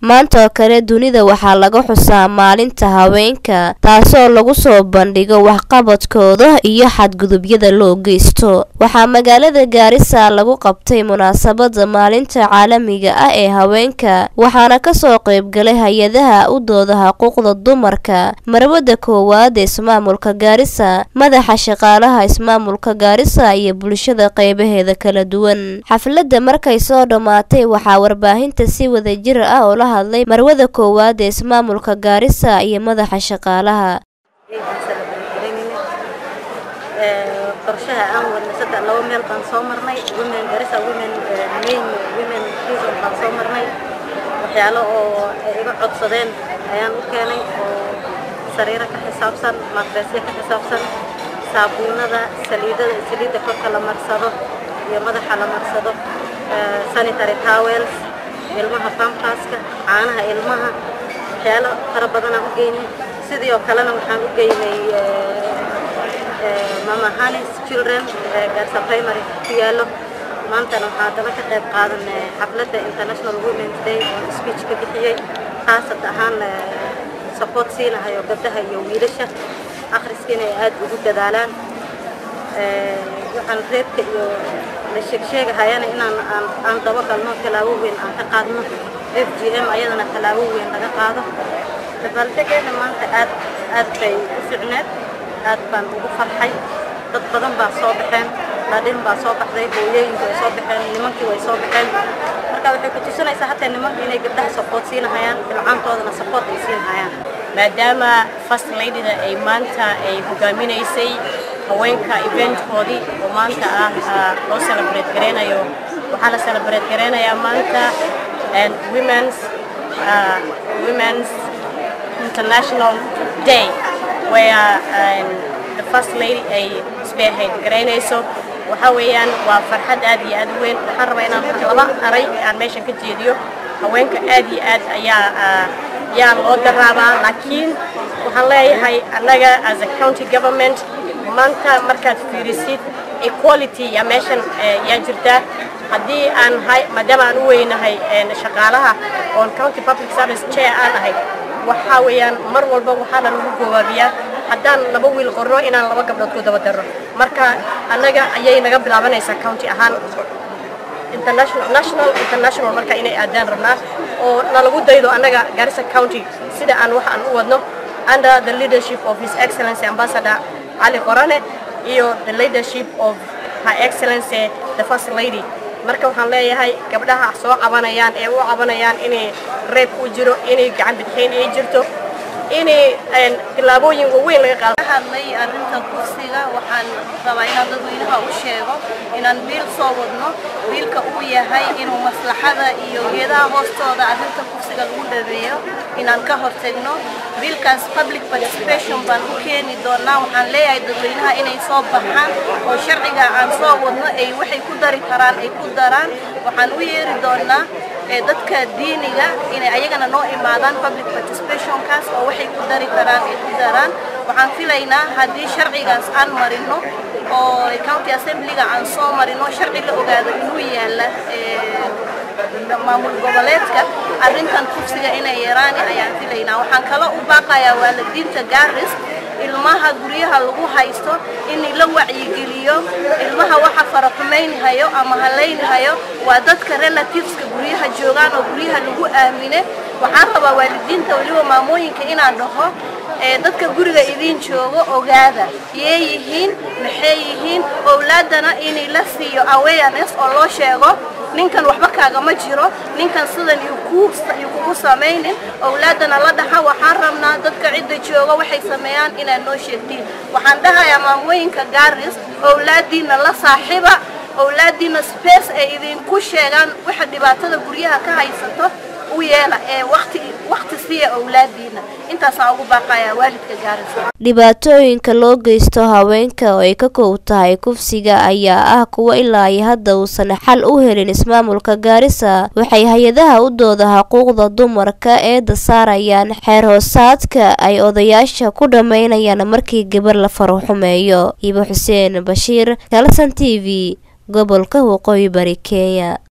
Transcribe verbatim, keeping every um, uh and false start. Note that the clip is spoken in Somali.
maanta oo kale dunida waxaa laga xusaa maalinta haweenka taasoo lagu soo bandhigo waxqabadkooda iyo xadgudubyada loo geysto. waxaa magaalada Gaarisa lagu qabtay munaasabada maalinta caalamiga ah ee haweenka waxaana ka soo qayb galay hay'adaha u dooda xuquuqda dumarka, marwada koowaad ee ismaamulka Gaarisa, madaxa shaqaalaha ismaamulka Gaarisa iyo bulshada qaybaheeda kala duwan. xafladda markay soo dhamaatay waxaa warbaahinta si wadajir ah oo la hadlay marwada koowaad ee ismaamulka Gaarisa iyo madaxa shaqaalaha. qorshaha aan wadna saddex laba meel baan soo marnay women Gaarisa women main women prison baan soo marnay waxyaalo oo iga codsadeen ayaan u keenay oo sariira ka xisaabsan madrasyo ka xisaabsan saabuunada saliidada saliida korka la marsado iyo madaxa la marsado sanitary towels ilmaha pampaska caanaha ilmaha waxyaalo fara badan aan u geynay sidii oo kalena waxaan u geynay Mama Hanis Children Gaarisa Primary Kialo maanta waxaa daba ka qayb qaadanay xafladda International Women's Day oo speech ka bixiyay khaasad ahaan support siinayo gabdhaha iyo wiilasha akhriskiina ay aad ugu dadaalaan waxaan reebka iyo la sheegayana inaan aan daba galno talaabo weyn aan ka qaadno F G M ayadana talaabo weyn laga qaado dabaaldegeena maanta aad aad bay u fiicneed aad baan ugu farxay dad badan baa soo baxeen laadin baa soo baxday hooyooyinku way soo baxeen nimankii way soo baxeen marka waxay ku tusinaysaa hataa nimanka inay gabdhaha support siinayaan bilcaantoodana support ay siinayaan maadaama first lady-da ay maanta ay hogaaminaysay haweenka event-koodii oo maanta ah loo celebrate gareynayo waxaa la celebrate gareynayaa maanta and women's uh, women's international day where um, the first lady ay spearhead gareynayso waxa weeyaan waa farxad aad iyo aad weyn waxaan rabaa inaan laba aray aan meeshan ka jeediyo haweenka aad iyo aad ayaa yaa loo daraabaa laakiin waxaan leeyahay annaga as a county government maanta markaad fiirisid equality ya meeshan yaa jirta haddii aan hay maadaama aan u weynahay shaqaalaha on county public service chair aan ahay waxa weeyaan mar walba waxaa lagu gobaabiyaa haddaan laba wiil qorno inaan laba gabdhood ku daba daro marka annaga ayay naga bilaabanaysaa county ahaan international national international marka inay aadaan rabnaa oo nalagu daydo annaga Gaarisa County sida aan wax aan u wadno under the leadership of His Excellency Ambassador Ali Qorane iyo the leadership of Her Excellency the First Lady marka waxaan leeyahay gabdhaha soo cabanayaan ee u cabanayaan inay reeb u jiro inay gacan bidxeen ay jirto inay tilaabooyin weyn laga qaado hadlay arrinta kursiga waxaan rabaa inaan dadweynaha u sheego inaan biil soo wadno biilka uu yahay inuu maslaxada iyo geedaha hoostooda arrinta kursiga lagu dhabeeyo inaan ka hortagno biilkaas public participation baan u keeni doonaa waxaan leeyahay dadweynaha inay soo baxaan oo sharciga aan soo wadno ay waxay ku dari karaan ay ku daraan waxaan u yeeri doonaa dadka diiniga inay ayagana noo imaadaan public participation kaas oo waxay ku dari karaan ay ku daraan waxaan filaynaa haddii sharcigaas aan marino oo county assembly-ga aan soo marino sharci la ogaado inuu yaala maamul goboleedka arrintan kursiga inay yaraan ayaan filaynaa waxaan kala u baaqayaa waalidiinta Gaaris ilmaha guryaha lagu haysto in la wacyigeliyo ilmaha waxa faraxumeynhayo ama haleynhayo waa dadka relativeska guryaha joogaan oo guryaha lagu aamine waxaan rabaa waalidiinta waliba maamooyinka inaan dhaho ee dadka guriga idin joogo ogaada yeeyihiin maxay yihiin awlaadana in la siiyo awareness oo loo sheego ninkan waxba kaaga ma jiro ninkan sidan uu ku ku sameeynin awlaadana la dhaxa waxaan rabnaa dadka cidda jooga waxay sameeyaan inay noo sheegtiin waxaan dhahayaa maamooyinka Gaaris awlaadina la saaxiiba awlaadina space ay idin ku sheegaan waxa dhibaatada guryaha ka haysato u yeela ee waqti waqti siiya awlaadina intaas aan ugu baaqayaa waalidka Gaarisa dhibaatooyinka loo geysto haweenka oo ay ka koob tahay kufsiga ayaa ah kuwa ilaa ay hadda uusan xal u helin ismaamulka Gaarisa waxay hay'adaha u dooda xuquuqda dumarka ee dasaarayaan xeer hoosaadka ay odayaasha ku dhameynayaan markii gabar la faruxumeeyo Ibo Xuseen Bashiir Kalsan T V gobolka Waqooyi Bari Kenya.